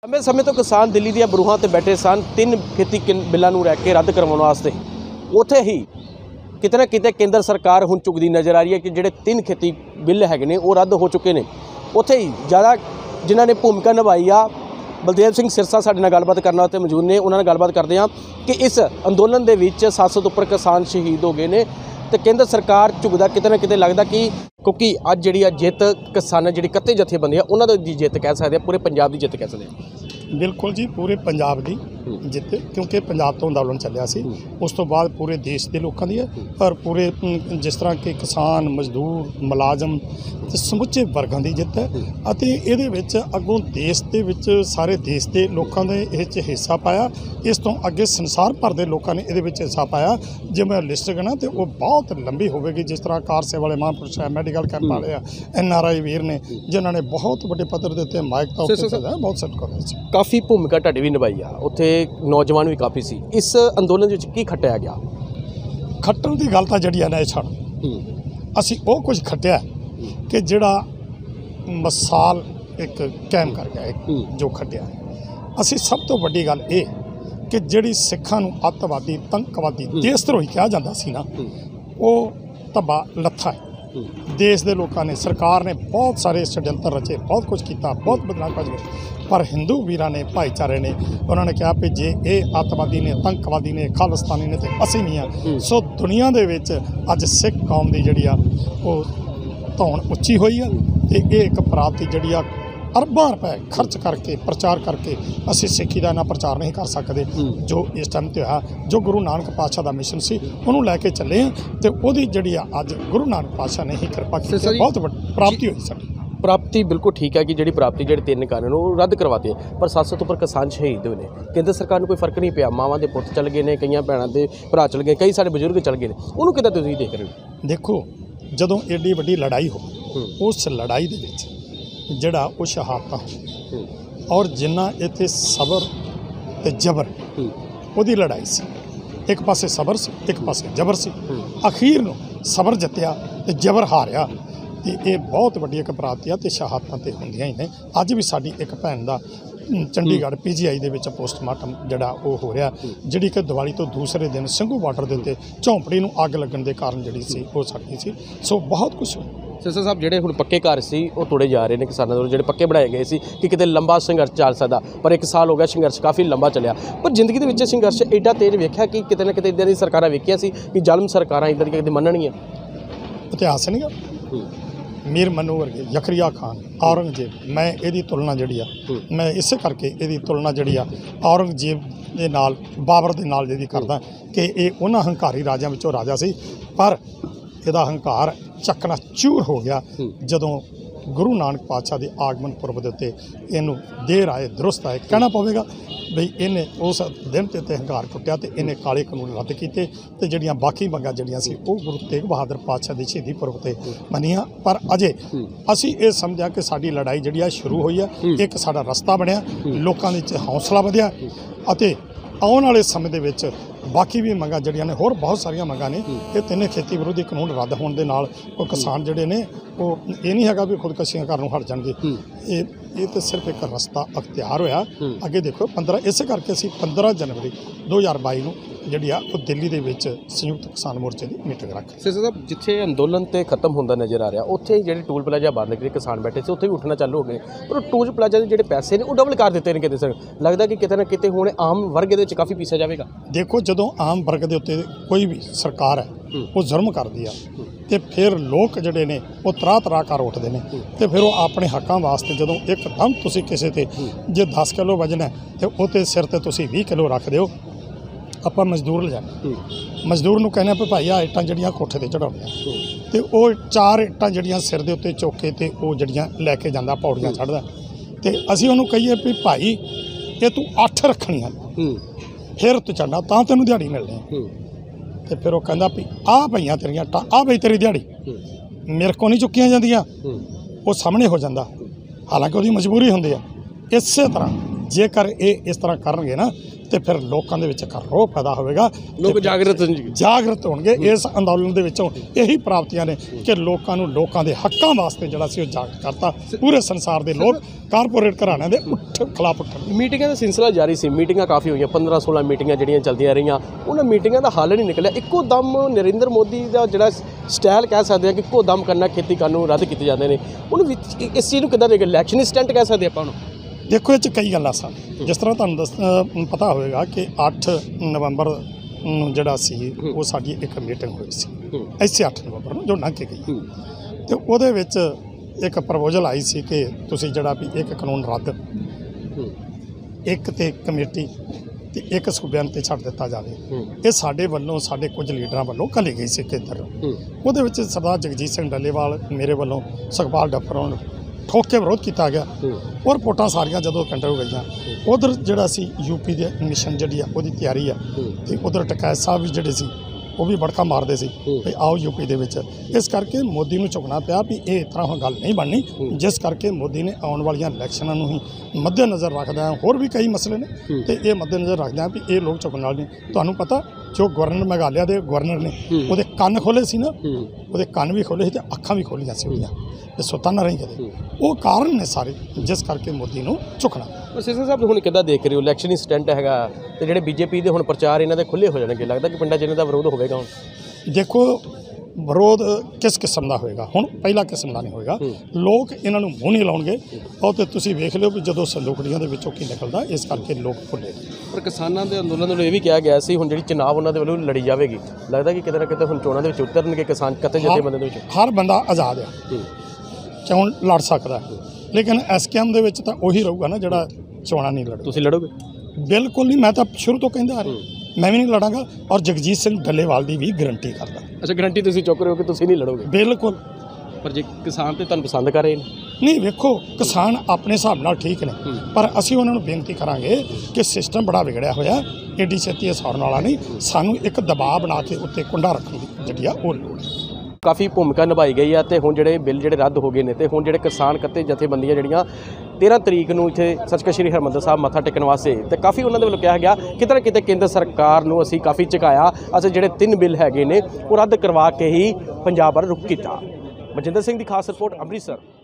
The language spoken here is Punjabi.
लंबे समय तो किसान दिल्ली ਦੀਆਂ ਬਰੂਹਾਂ ਤੇ ਬੈਠੇ ਸਨ। 3 ਖੇਤੀ ਬਿੱਲਾਂ ਨੂੰ ਲੈ ਕੇ ਰੱਦ ਕਰਵਾਉਣ ਵਾਸਤੇ ਉੱਥੇ ਹੀ ਕਿਤੇ ਨਾ ਕਿਤੇ ਕੇਂਦਰ ਸਰਕਾਰ ਹੁਣ ਝੁਕਦੀ ਨਜ਼ਰ ਆ ਰਹੀ ਹੈ ਕਿ ਜਿਹੜੇ 3 ਖੇਤੀ ਬਿੱਲ ਹੈਗੇ ਨੇ ਉਹ ਰੱਦ ਹੋ ਚੁੱਕੇ ਨੇ। ਉੱਥੇ ਹੀ ਜ਼ਿਆਦਾ ਜਿਨ੍ਹਾਂ ਨੇ ਭੂਮਿਕਾ ਨਿਭਾਈ ਆ ਬਲਦੇਵ ਸਿੰਘ ਸਿਰਸਾ ਸਾਡੇ ਨਾਲ ਗੱਲਬਾਤ ਕਰਨ ਵਾਸਤੇ ਮੌਜੂਦ ਨੇ। ਉਹਨਾਂ ਨਾਲ ਗੱਲਬਾਤ ਕਰਦੇ ਹਾਂ ਕਿ ਇਸ ਅੰਦੋਲਨ ਦੇ ਵਿੱਚ 700 ਤੋਂ ਉੱਪਰ ਕਿਸਾਨ ਸ਼ਹੀਦ ਹੋ ਗਏ ਨੇ ਤੇ ਕੇਂਦਰ ਸਰਕਾਰ ਝੁਕਦਾ ਕਿਤੇ ਨਾ ਕਿਤੇ ਲੱਗਦਾ ਕਿ ਕਿਉਂਕਿ ਅੱਜ ਜਿਹੜੀ ਜਿੱਤ ਕਿਸਾਨਾਂ ਜਿਹੜੀ ਕੱਤੇ ਜਥੇਬੰਦੀਆਂ ਉਹਨਾਂ ਦੀ ਜਿੱਤ ਕਹਿ ਸਕਦੇ ਆ, ਪੂਰੇ ਪੰਜਾਬ ਦੀ ਜਿੱਤ ਕਹਿ ਸਕਦੇ ਆ। बिल्कुल जी, पूरे पंजाब की जित, क्योंकि पंजाब तो अंदोलन चलिया सी, उस तो बाद पूरे देश के लोगों की है और पूरे जिस तरह के किसान मजदूर मुलाजम ते समुचे वर्गों की जित है। अते इहदे विच अगों देश दे विच सारे देश के लोगों ने इह च हिस्सा पाया। इस तो अगे संसार भर के लोगों ने इहदे विच हिस्सा पाया। जे मैं लिस्ट गिना तो वो बहुत लंबी होगी। जिस तरह कार सेवा वाले महापुरुष है, मैडिकल कैंप वाले NRI वीर ने जिन्होंने बहुत बड़े पद्धर के उत्ते माइक का बहुत सेट कर ਕਾਫੀ ਭੂਮਿਕਾ ਤੁਹਾਡੀ ਵੀ ਨਿਭਾਈ ਆ, ਉੱਥੇ ਨੌਜਵਾਨ ਵੀ ਕਾਫੀ ਸੀ। ਇਸ ਅੰਦੋਲਨ ਵਿੱਚ ਕੀ ਖੱਟਿਆ ਗਿਆ? ਖੱਟਣ ਦੀ ਗੱਲ ਤਾਂ ਜਿਹੜੀ ਆ ਨਾ ਇਹ ਛੱਡ, ਅਸੀਂ ਉਹ ਕੁਝ ਖੱਟਿਆ ਕਿ ਜਿਹੜਾ ਮਿਸਾਲ ਇੱਕ ਕਾਇਮ ਕਰ ਗਿਆ, ਜੋ ਖੱਟਿਆ। ਅਸੀਂ ਸਭ ਤੋਂ ਵੱਡੀ ਗੱਲ ਇਹ ਕਿ ਜਿਹੜੀ ਸਿੱਖਾਂ ਨੂੰ ਅੱਤਵਾਦੀ ਤੰਕਵਾਦੀ ਦੇਸ਼ ਧਰੋਹੀ ਕਿਹਾ ਜਾਂਦਾ ਸੀ ਨਾ, ਉਹ ਧੱਬਾ ਲੱਥਾ ਹੈ। देश के लोगों ने सरकार ने बहुत सारे षड्यंत्र रचे, बहुत कुछ किया, बहुत बदनाम कर, पर हिंदू वीरां ने भाईचारे ने उन्होंने कहा कि जे ये अतवादी ने तंकवादी ने खालिस्तानी ने तो असी नहीं हाँ। सो दुनिया के विच अज सिख कौम की जी वो धौन उच्ची हुई है। तो ये एक प्राप्ति जी अरबां रुपए खर्च करके प्रचार करके असी सिक्खी का इन्ना प्रचार नहीं कर सकते जो इस टाइम ते होया। जो गुरु नानक पातशाह का मिशन सी उन्होंने लैके चले हैं तो वही जी अज गुरु नानक पातशाह ने ही कृपा की, बहुत प्राप्ति हुई साडी। प्राप्ति बिल्कुल ठीक है कि जी प्राप्ति जो 3 कानून वो रद्द करवाते हैं, पर 700 तो उपर किसान शहीद हुए हैं। केंद्र सरकार को कोई फर्क नहीं पिया। मावां दे पुत्त चल गए हैं, कई भैनों के भरा चल गए, कई सारे बजुर्ग चल गए हैं। उन्होंने किदां तुसीं देख रहे हो? देखो, जदों एडी वड्डी लड़ाई हो उस लड़ाई दे विच जड़ा वो शहादत और जिन्ना इत्थे सबर ते जबर उहदी लड़ाई सी। एक पासे सबर सी, एक पासे जबर सी। अखीर नूं सबर जित्तिया ते जबर हारिया। ते ये बहुत वड्डी एक प्राप्ति है। तो शहादतां ते हुंदियां ही ने। अज भी साडी एक भैन दा चंडीगढ़ PGI दे विच पोस्टमार्टम जड़ा वो हो रहा, जिहड़ी कि दिवाली तो दूसरे दिन ਸਿੰਘੂ बार्डर के उत्ते झोंपड़ी नूं अग लगन के कारण जिहड़ी सी हो सकती सी। सो बहुत कुछ सिरसा साहब ਜਿਹੜੇ ਹੁਣ ਪੱਕੇ ਘਰ ਸੀ ਉਹ ਤੋੜੇ ਜਾ ਰਹੇ ਨੇ ਕਿਸਾਨਾਂ ਦੇ, ਜਿਹੜੇ ਪੱਕੇ ਬਣਾਏ ਗਏ ਸੀ ਕਿ ਕਿਤੇ ਲੰਬਾ ਸੰਘਰਸ਼ ਚੱਲ ਸਕਦਾ, ਪਰ 1 ਸਾਲ ਹੋ ਗਿਆ ਸੰਘਰਸ਼ ਕਾਫੀ ਲੰਬਾ ਚੱਲਿਆ। ਪਰ ਜ਼ਿੰਦਗੀ ਦੇ ਵਿੱਚ ਸੰਘਰਸ਼ ਐਡਾ ਤੇਜ਼ ਵੇਖਿਆ ਕਿ ਕਿਤੇ ਨਾ ਕਿਤੇ ਇਦਾਂ ਦੀ ਸਰਕਾਰਾਂ ਵੇਖੀਆਂ ਸੀ ਕਿ ਜ਼ਾਲਮ ਸਰਕਾਰਾਂ ਇਦਾਂ ਦੀਆਂ ਕਦੇ ਮੰਨਣਗੀਆਂ। इतिहास नहीं गा मीर मनु वर्गे यकरिया खान औरंगजेब, मैं यदी तुलना जी मैं इस करके यदी तुलना जी औरंगजेब के नाल बाबर के नाल जी करदा कि ये उन्होंने हंकारी राजा विचों राजा सी, पर यदा हंकार चकना चूर हो गया जदों गुरु नानक पातशाह के आगमन पुरब के उत्ते इनू देर आए दुरुस्त आए। कहना पवेगा बई इन्हें उस दिन ते हंकार टुटिया तो इन्हें काले कानून रद्द किए तो जड़ियाँ बाकी मंगां जड़ियाँ सी वो गुरु तेग बहादुर पातशाह की शहीदी पुरब से मनिया। पर अजे असी ये समझा कि साडी लड़ाई जी शुरू हुई है, एक साडा रस्ता बनया, लोगों के हौसला वधिया अते आने वाले समय दे विच बाकी भी मंगां जड़ियां ने होर बहुत सारिया मंगां ने। ये 3 खेती विरोधी कानून रद्द होने दे नाल वो किसान जिहड़े ने वो ये नहीं हैगा भी खुदकशियां करनों हट जाणगे। ये तो सिर्फ एक रस्ता अख्तियार होया। अगे देखो 15 इस करके असीं 15 जनवरी 2022 नूं जिहड़ी आ वो दिल्ली दे विच संयुक्त किसान मोर्चे की मीटिंग रख। सिरसा साहब जिथे अंदोलन तो खत्म होंदा नज़र आ रहा, उत्थे जिहड़े टूल प्लाजा बंद करे किसान बैठे से उत्थे भी उठना चालू हो गए, पर टूल प्लाजा के जिहड़े पैसे ने वो डबल कर दिते ने। किते सर लगदा कि किते ना किते हुण आम वर्ग दे विच काफ़ी पीछा जाएगा। देखो, जदों आम वर्ग के उत्ते कोई भी सरकार है वो जुर्म करती है तो फिर लोग जोड़े ने वो तराह कर उठते हैं। तो फिर वो अपने हकों वास्ते जदों एकदम तुसी किसी ते जे 10 किलो वजन है तो वो सिर ते तुसी 20 किलो रख दो। आप मजदूर ले जाने, मजदूर नूं कहने पे भाई आ इट्टां जड़ियां कोठे ते चढ़ाउणियां ते वो 4 इट्टां जड़ियां सिर दे उत्ते चुक के ते वो जड़ियां लैके जांदा पौड़ियां चढ़दा ते असीं उहनूं कहीए भी भाई ये तू 8 रखणियां फिर तू चढ़ना तां तैनूं दिहाड़ी मिलनी। तो फिर वो कहंदा भी आ भईयां तेरियां आ भई तेरी दिहाड़ी मेरे को नहीं चुक्कियां जांदियां, वो सामने हो जाता। हालांकि वो मजबूरी होंदी है। इस तरह जेकर ये इस तरह करनगे ना ਤੇ ਫਿਰ ਲੋਕਾਂ ਦੇ ਵਿੱਚ ਇੱਕ ਰੋਹ ਪੈਦਾ ਹੋਵੇਗਾ, ਲੋਕ ਜਾਗਰਤ ਹੋਣਗੇ। ਇਸ ਅੰਦੋਲਨ ਦੇ ਵਿੱਚੋਂ ਇਹੀ ਪ੍ਰਾਪਤੀਆਂ ਨੇ ਕਿ ਲੋਕਾਂ ਨੂੰ ਲੋਕਾਂ ਦੇ ਹੱਕਾਂ ਵਾਸਤੇ ਜਿਹੜਾ ਸੀ ਉਹ ਜਾਗਰਤ ਕਰਤਾ। ਪੂਰੇ ਸੰਸਾਰ ਦੇ ਲੋਕ ਕਾਰਪੋਰੇਟ ਘਰਾਣਿਆਂ ਦੇ ਖਿਲਾਫ ਉੱਠਣ। ਮੀਟਿੰਗਾਂ ਦਾ ਸਿਲਸਿਲਾ ਜਾਰੀ ਸੀ, ਮੀਟਿੰਗਾਂ ਕਾਫੀ ਹੋਈਆਂ, 15-16 ਮੀਟਿੰਗਾਂ ਜਿਹੜੀਆਂ ਚੱਲਦੀਆਂ ਰਹੀਆਂ, ਉਹਨਾਂ ਮੀਟਿੰਗਾਂ ਦਾ ਹੱਲ ਨਹੀਂ ਨਿਕਲਿਆ। ਇੱਕੋ ਦਮ ਨਰਿੰਦਰ ਮੋਦੀ ਦਾ ਜਿਹੜਾ ਸਟਾਈਲ ਕਹਿ ਸਕਦੇ ਹਾਂ ਕਿ ਇੱਕੋ ਦਮ ਕਰਨਾ, ਖੇਤੀ ਕਾਨੂੰਨ ਰੱਦ ਕੀਤੇ ਜਾਂਦੇ ਨੇ, ਉਹਨੂੰ ਵਿੱਚ ਇਸ ਚੀਜ਼ ਨੂੰ ਕਿੱਦਾਂ ਦੇਖਦੇ? ਇਲੈਕਸ਼ਨ ਸਟੰਟ ਕਹਿ ਸਕਦੇ ਆਪਾਂ ਉਹਨੂੰ। ਦੇਖੋ ਇਹ 'ਚ ਕਈ ਗੱਲਾਂ ਸਨ। ਜਿਸ ਤਰ੍ਹਾਂ ਤੁਹਾਨੂੰ ਪਤਾ ਹੋਵੇਗਾ ਕਿ 8 ਨਵੰਬਰ ਨੂੰ ਜਿਹੜਾ ਸੀ ਉਹ ਸਾਡੀ ਇੱਕ ਮੀਟਿੰਗ ਹੋਈ ਸੀ, ਇਸੇ 8 ਨਵੰਬਰ ਨੂੰ ਜੋ ਲੰਘ ਕੇ ਗਈ, ਤੇ ਉਹਦੇ ਵਿੱਚ ਇੱਕ ਪ੍ਰਪੋਜ਼ਲ ਆਈ ਸੀ ਕਿ ਤੁਸੀਂ ਜਿਹੜਾ ਵੀ ਇੱਕ ਕਾਨੂੰਨ ਰੱਦ, ਇੱਕ ਤੇ ਕਮੇਟੀ ਤੇ ਇੱਕ ਸੂਬਿਆਂ ਤੇ ਛੱਡ ਦਿੱਤਾ ਜਾਵੇ। ਇਹ ਸਾਡੇ ਵੱਲੋਂ, ਸਾਡੇ ਕੁਝ ਲੀਡਰਾਂ ਵੱਲੋਂ ਘੱਲੀ ਗਈ ਸੀ ਕੇਂਦਰ। ਉਹਦੇ ਵਿੱਚ ਸਰਦਾਰ ਜਗਜੀਤ ਸਿੰਘ ਡੱਲੇਵਾਲ, ਮੇਰੇ ਵੱਲੋਂ ਸੁਖਪਾਲ ਡੱਫਰ ਨੂੰ ਠੋਕ ਕੇ ਵਿਰੋਧ ਕੀਤਾ ਗਿਆ, ਔਰ ਰਿਪੋਰਟਾਂ ਸਾਰੀਆਂ ਜਦੋਂ ਕੰਟਰ ਹੋ ਗਈਆਂ। ਉਧਰ ਜਿਹੜਾ ਸੀ ਯੂਪੀ ਦੇ ਮਿਸ਼ਨ ਜਿਹੜੀ ਆ ਉਹਦੀ ਤਿਆਰੀ ਆ, ਤੇ ਉਧਰ ਟਕੈਤ ਸਾਹਿਬ ਵੀ ਜਿਹੜੇ ਸੀ ਉਹ ਵੀ ਬੜਕਾ ਮਾਰਦੇ ਸੀ ਵੀ ਆਓ ਯੂਪੀ ਦੇ ਵਿੱਚ। ਇਸ ਕਰਕੇ ਮੋਦੀ ਨੂੰ ਝੁਕਣਾ ਪਿਆ ਵੀ ਇਹ ਇਸ ਤਰ੍ਹਾਂ ਗੱਲ ਨਹੀਂ ਬਣਨੀ, ਜਿਸ ਕਰਕੇ ਮੋਦੀ ਨੇ ਆਉਣ ਵਾਲੀਆਂ ਇਲੈਕਸ਼ਨਾਂ ਨੂੰ ਹੀ ਮੱਦੇਨਜ਼ਰ ਰੱਖਦਿਆਂ, ਹੋਰ ਵੀ ਕਈ ਮਸਲੇ ਨੇ, ਤੇ ਇਹ ਮੱਦੇਨਜ਼ਰ ਰੱਖਦਿਆਂ ਵੀ ਇਹ ਲੋਕ ਝੁਕਣ ਨਾਲ ਨਹੀਂ। ਤੁਹਾਨੂੰ ਪਤਾ ਜੋ ਗਵਰਨਰ ਮੇਘਾਲਿਆ ਦੇ ਗਵਰਨਰ ਨੇ, ਉਹਦੇ ਕੰਨ ਖੋਲ੍ਹੇ ਸੀ ਨਾ, ਉਹਦੇ ਕੰਨ ਵੀ ਖੋਲ੍ਹੇ ਸੀ ਤੇ ਅੱਖਾਂ ਵੀ ਖੋਲ੍ਹੀਆਂ ਸੀ ਉਹਦੀਆਂ, ਇਹ ਸੁੱਤਾ ਨਾ ਰਹੀ ਕਦੇ। ਉਹ ਕਾਰਨ ਨੇ ਸਾਰੇ ਜਿਸ ਕਰਕੇ ਮੋਦੀ ਨੂੰ ਝੁਕਣਾ। ਸਿਸਟਰ ਸਾਹਿਬ ਹੁਣ ਕਿੱਦਾਂ ਦੇਖ ਰਹੇ ਹੋ? ਇਲੈਕਸ਼ਨ ਹੀ ਸਟੰਟ ਹੈਗਾ, ਤੇ ਜਿਹੜੇ ਬੀਜੇਪੀ ਦੇ ਹੁਣ ਪ੍ਰਚਾਰ ਇਹਨਾਂ ਦੇ ਖੁੱਲ੍ਹੇ ਹੋ ਜਾਣਗੇ, ਲੱਗਦਾ ਕਿ ਪਿੰਡਾਂ 'ਚ ਇਹਨਾਂ ਦਾ ਵਿਰੋਧ ਹੋਵੇਗਾ ਹੁਣ? ਦੇਖੋ ਵਿਰੋਧ ਕਿਸ ਕਿਸਮ ਦਾ ਹੋਏਗਾ, ਹੁਣ ਪਹਿਲਾ ਕਿਸਮ ਦਾ ਨਹੀਂ ਹੋਏਗਾ। ਲੋਕ ਇਹਨਾਂ ਨੂੰ ਮੂੰਹ ਨਹੀਂ ਲਾਉਣਗੇ। ਉਹ ਤੇ ਤੁਸੀਂ ਵੇਖ ਲਿਓ ਵੀ ਜਦੋਂ ਸੰਦੂਕੜੀਆਂ ਦੇ ਵਿੱਚੋਂ ਕੀ ਨਿਕਲਦਾ, ਇਸ ਕਰਕੇ ਲੋਕ ਭੁੱਲੇ। ਪਰ ਕਿਸਾਨਾਂ ਦੇ ਅੰਦੋਲਨ ਵੱਲੋਂ ਇਹ ਵੀ ਕਿਹਾ ਗਿਆ ਸੀ ਹੁਣ ਜਿਹੜੀ ਚੁਣਾਵ ਉਹਨਾਂ ਦੇ ਵੱਲੋਂ ਲੜੀ ਜਾਵੇਗੀ, ਲੱਗਦਾ ਕਿ ਕਿਤੇ ਨਾ ਕਿਤੇ ਹੁਣ ਚੋਣਾਂ ਦੇ ਵਿੱਚ ਉਤਰਨਗੇ ਕਿਸਾਨ ਕਿਤੇ ਜਥੇਬੰਦੀਆਂ ਦੇ ਵਿੱਚ। ਹਰ ਬੰਦਾ ਆਜ਼ਾਦ ਹੈ, ਚੋਣ ਲੜ ਸਕਦਾ, ਲੇਕਿਨ ਐਸਕੇਐਮ ਦੇ ਵਿੱਚ ਤਾਂ ਉਹੀ ਰਹੂਗਾ ਨਾ ਜਿਹੜਾ ਚੋਣਾਂ ਨਹੀਂ ਲੜੂ। ਤੁਸੀਂ ਲੜੋਗੇ? ਬਿਲਕੁਲ ਨਹੀਂ, ਮੈਂ ਤਾਂ ਸ਼ੁਰੂ ਤੋਂ ਕਹਿੰਦਾ ਆ ਰਿਹਾ ਮੈਂ ਵੀ ਨਹੀਂ ਲੜਾਂਗਾ, ਔਰ ਜਗਜੀਤ ਸਿੰਘ ਡੱਲੇਵਾਲ ਦੀ ਵੀ ਗਰੰਟੀ ਕਰਦਾ। ਅੱਛਾ, ਗਰੰਟੀ ਤੁਸੀਂ ਚੁੱਕ ਰਹੇ ਹੋ ਕਿ ਤੁਸੀਂ ਨਹੀਂ ਲੜੋਗੇ? ਬਿਲਕੁਲ। ਪਰ ਜੇ ਕਿਸਾਨ ਤੇ ਤੁਹਾਨੂੰ ਪਸੰਦ ਕਰ ਰਹੇ ਨੇ? ਨਹੀਂ, ਵੇਖੋ ਕਿਸਾਨ ਆਪਣੇ ਹਿਸਾਬ ਨਾਲ ਠੀਕ ਨੇ, ਪਰ ਅਸੀਂ ਉਹਨਾਂ ਨੂੰ ਬੇਨਤੀ ਕਰਾਂਗੇ ਕਿ ਸਿਸਟਮ ਬੜਾ ਵਿਗੜਿਆ ਹੋਇਆ, ਏਡੀ ਛੇਤੀ ਇਹ ਸੌਰਨ ਵਾਲਾ ਨਹੀਂ। ਸਾਨੂੰ ਇੱਕ ਦਬਾਅ ਬਣਾ ਕੇ ਉੱਤੇ ਕੁੰਡਾ ਰੱਖਣ ਦੀ ਜਿਹੜੀ ਆ ਉਹ ਲੋੜ ਹੈ। ਕਾਫੀ ਭੂਮਿਕਾ ਨਿਭਾਈ ਗਈ ਆ, ਤੇ ਹੁਣ ਜਿਹੜੇ ਬਿੱਲ ਜਿਹੜੇ ਰੱਦ ਹੋ ਗਏ ਨੇ, ਤੇ ਹੁਣ ਜਿਹੜੇ ਕਿਸਾਨ ਕੱਤੇ ਜਥੇਬੰਦੀਆਂ ਜਿਹੜੀਆਂ 13 ਤਰੀਕ ਨੂੰ ਇੱਥੇ ਸੱਚਖੰਡ ਸ੍ਰੀ ਹਰਿਮੰਦਰ ਸਾਹਿਬ ਮੱਥਾ ਟੇਕਣ ਵਾਸਤੇ, ਤੇ ਕਾਫੀ ਉਹਨਾਂ ਦੇ ਵੱਲੋਂ ਕਿਹਾ ਗਿਆ ਕਿਤੇ ਨਾ ਕਿਤੇ ਕੇਂਦਰ ਸਰਕਾਰ ਨੂੰ ਅਸੀਂ ਕਾਫੀ ਝੁਕਾਇਆ, ਅਸੀਂ ਜਿਹੜੇ 3 ਬਿੱਲ ਹੈਗੇ ਨੇ ਉਹ ਰੱਦ ਕਰਵਾ ਕੇ ਹੀ ਪੰਜਾਬ ਵੱਲ ਰੁਖ ਕੀਤਾ। ਮਨਜਿੰਦਰ ਸਿੰਘ ਦੀ ਖਾਸ ਰਿਪੋਰਟ, ਅੰਮ੍ਰਿਤਸਰ।